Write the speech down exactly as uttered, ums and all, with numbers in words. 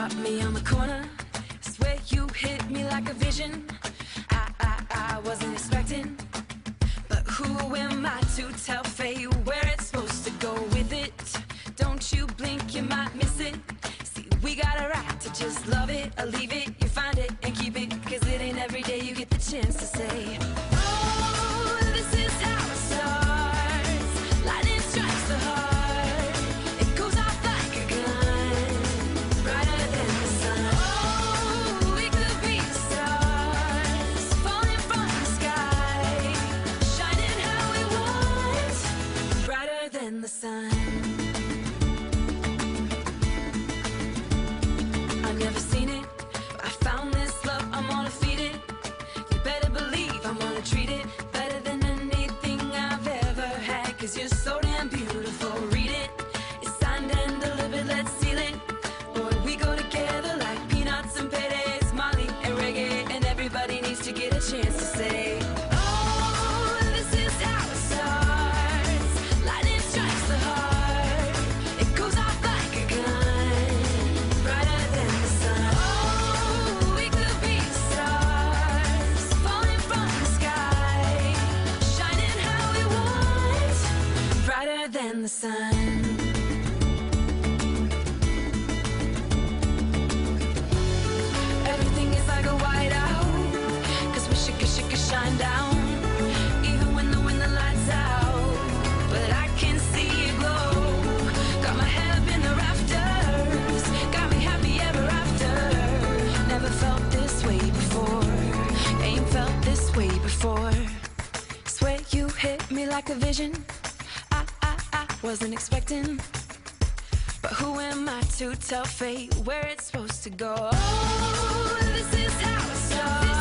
caught me on the corner. Swear you hit me like a vision. I, I, I wasn't expecting. But who am I to tell fate where it's supposed to go with it? Don't you blink, you might miss it. See, we got a right to just love it or leave it. You find it and keep it, cause it ain't every day you get the chance to say, oh, this is how it starts. Lightning strikes the heart. It goes off like a gun, brighter than the sun. Oh, we could be stars falling from the sky, shining how we want, brighter than the sun. I've never seen it, but I found this love, I'm gonna feed it. You better believe I'm gonna treat it better than anything I've ever had. Cause you're so damn beautiful, read it. It's signed and delivered, let's seal it. Boy, we go together like peanuts and paydays, Molly and reggae. And everybody needs to get a chance to say, oh, this is how it starts. Lightning strikes the heart. It goes off like a gun, brighter than the sun. Oh, we could be stars falling from the sky, shining how we want, brighter than the sun. Everything is like a whiteout, cause we should, could, should, could shine down, even when the when the lights out. But I can see it glow. Got my head up in the rafters, got me happy ever after. Never felt this way before, ain't felt this way before. Swear you hit me like a vision. I, I, I wasn't expecting. But who am I to tell fate where it's supposed to go? Oh, this is how it starts.